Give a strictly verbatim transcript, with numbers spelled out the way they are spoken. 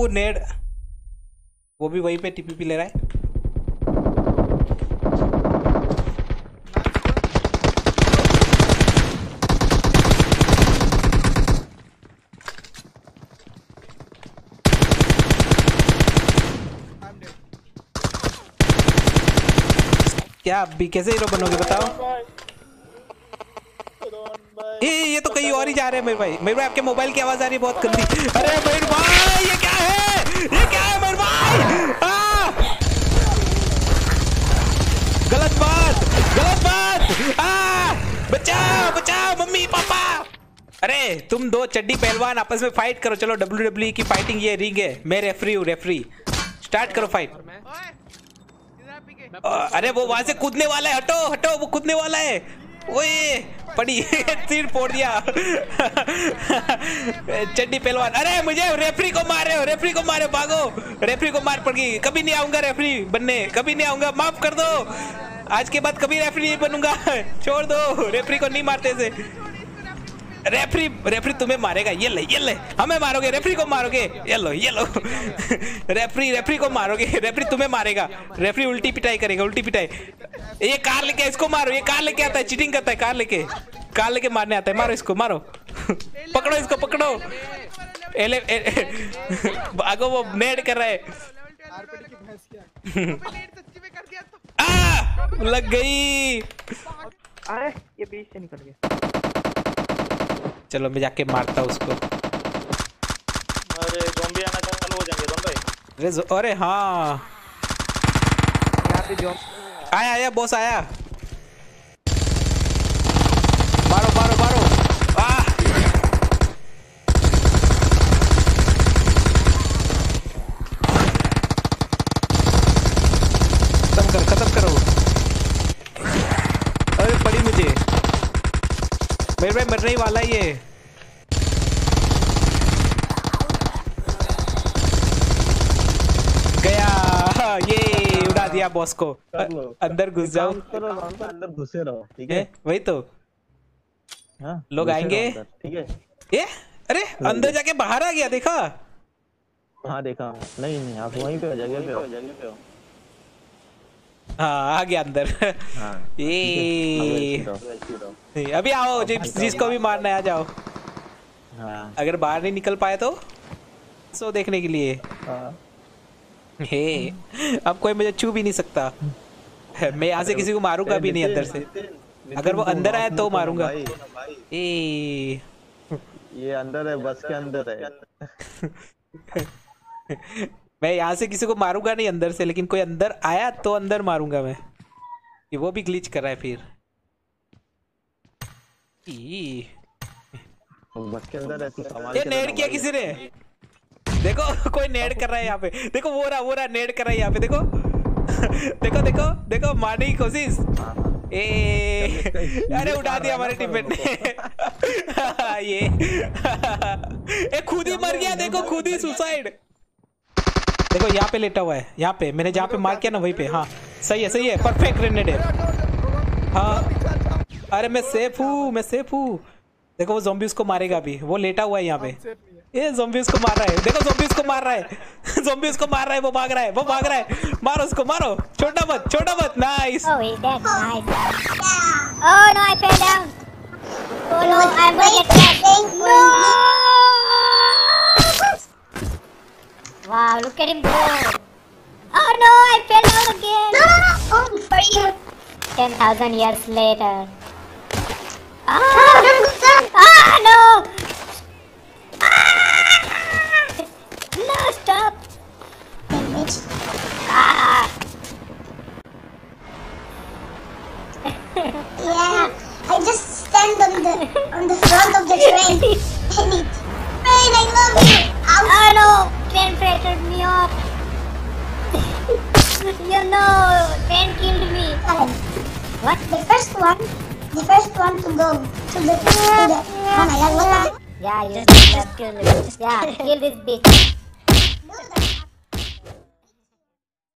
नेड, वो भी वहीं पे टीपीपी ले रहा है। क्या अभी कैसे हीरो बनोगे बताओ? ये ये तो कहीं और ही जा रहे हैं मेरे भाई। मेरे भाई आपके मोबाइल की आवाज आ रही है बहुत गंदी। अरे मेरे भाई ये क्या है, ये क्या है मेरे भाई? आ! गलत बात, गलत बात। आ! बचाओ बचाओ मम्मी पापा। अरे तुम दो चड्डी पहलवान आपस में फाइट करो। चलो डब्ल्यू डब्ल्यू ई की फाइटिंग ये रिंग है, मैं रेफरी हूँ। रेफरी स्टार्ट करो फाइट। अरे वो वहां से कूदने वाला है, हटो हटो, वो कूदने वाला है। ओए पड़ी तीर फोड़ दिया। चड्डी पहलवान, अरे मुझे रेफरी को मार रहे हो, रेफरी को मारे, भागो। रेफरी को मार पड़ी। कभी नहीं आऊंगा रेफरी बनने, कभी नहीं आऊंगा, माफ कर दो। आज के बाद कभी रेफरी नहीं बनूंगा, छोड़ दो। रेफरी को नहीं मारते से। रेफरी रेफरी तुम्हें मारेगा, ये ले ये ले। हमें मारोगे, रेफरी को मारोगे, ये लो ये लो। रेफरी रेफरी को मारोगे, रेफरी तुम्हें मारेगा। रेफरी उल्टी पिटाई करेगा, उल्टी पिटाई। ये कार लेके इसको मारो, ये कार लेके आता है, चीटिंग करता है। कार लेके कार लेके मारने आता है, मारो इसको, मारो। पकड़ो इसको, पकड़ो। एले ए, भागो, वो नेड कर रहा है। आ, लग गई। अरे ये बीच से निकल गया। चलो मैं जाके मारता हूँ उसको। अरे ज़ॉम्बी आना चालू हो जाएंगे दोनों भाई। अरे अरे हाँ यहाँ पे जो आया आया बॉस आया। मारो मारो मारो। आ खत्म कर खत्म करो। अरे पड़ी मुझे, मेरे भाई मरने ही वाला ही है। गया, ये उड़ा दिया बॉस को। अंदर घुस जाओ, अंदर घुसे रहो, ठीक है? वही तो। हाँ, लोग आएंगे, ठीक है? ये अरे अंदर जाके बाहर आ गया, देखा? हाँ देखा। नहीं नहीं आप वहीं पे हो, जगह पे हो, जगह पे हो। हाँ आ गया अंदर। हाँ, ये अभी आओ, जिस, जिसको भी मारना है आ जाओ। हाँ। अगर बाहर नहीं निकल पाए तो सो देखने के लिए। हाँ। हे अब कोई मुझे छू भी नहीं सकता। मैं यहाँ से किसी को मारूंगा भी नहीं अंदर से। अगर वो अंदर आया तो मारूंगा। ए ये अंदर है, बस के अंदर है। मैं यहाँ से किसी को मारूंगा नहीं अंदर से, लेकिन कोई अंदर आया तो अंदर मारूंगा मैं। ये वो भी ग्लिच कर रहा है फिर। बस के अंदर है, ये नेड किया किसी ने, देखो कोई नेड कर रहा है यहाँ पे। देखो वो रहा वो रहा नेड कर रहा है यहाँ पे, देखो। देखो देखो देखो मारने की कोशिश। ए अरे उड़ा दिया हमारे टीममेट ने। ये ए खुद ही मर गया, देखो खुद ही सुसाइड। देखो यहाँ पे लेटा हुआ है, यहाँ पे मैंने जहाँ पे मार किया ना वहीं पे। हाँ सही है सही है, परफेक्ट ग्रेनेड है। हाँ अरे मैं सेफ हूँ, मैं सेफ हूँ। देखो वो ज़ॉम्बी उसको मारेगा अभी, वो लेटा हुआ है यहाँ पे। ये ज़ॉम्बी उसको मार रहा है, देखो ज़ॉम्बी उसको मार रहा है। ज़ॉम्बी उसको मार रहा है, वो भाग रहा है, वो भाग रहा है। मारो उसको, मारो, छोटा मत छोटा मत। Nice. Oh, he's dead. Nice. Oh no, I fell down. Oh no, I'm gonna get trapped. No! Wow, look at him go. Oh no, I fell down again. No, no, no. Oh, for you. Ten thousand years later. Ah, ah no. Ah! No, stop. Ah. Yeah, I just stand on the on the front of the train and it. Train, I love you. Ouch. Oh no, train fretted me off. You know, train killed me. What? The first one, the first one to go to the to the. Oh my God! What the? Yeah, you just kill it. Yeah, kill this bitch.